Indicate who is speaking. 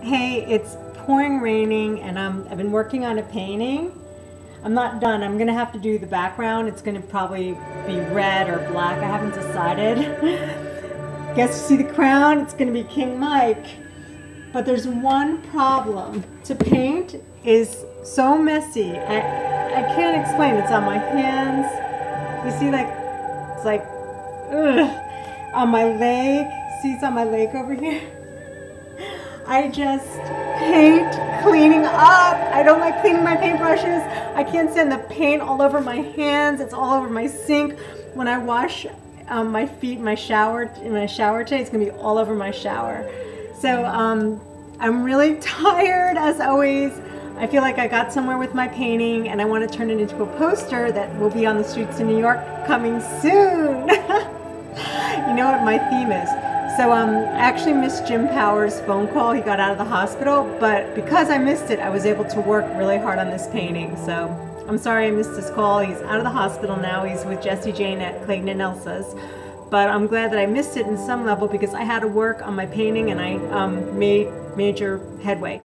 Speaker 1: Hey, it's pouring raining and I've been working on a painting. I'm not done. I'm gonna have to do the background. It's gonna probably be red or black. I haven't decided. Guess you see the crown? It's gonna be King Mike. But there's one problem. To paint is so messy. I can't explain. It's on my hands. You see, like, it's like, ugh. On my leg. See, it's on my leg over here. I just hate cleaning up. I don't like cleaning my paintbrushes. I can't stand the paint all over my hands. It's all over my sink. When I wash my feet in my shower today, it's gonna be all over my shower. So I'm really tired as always. I feel like I got somewhere with my painting and I want to turn it into a poster that will be on the streets in New York coming soon. You know what my theme is. So I actually missed Jim Power's phone call. He got out of the hospital, but because I missed it, I was able to work really hard on this painting. So I'm sorry I missed his call. He's out of the hospital now. He's with Jessie Jane at Clayton and Elsa's. But I'm glad that I missed it in some level because I had to work on my painting and I made major headway.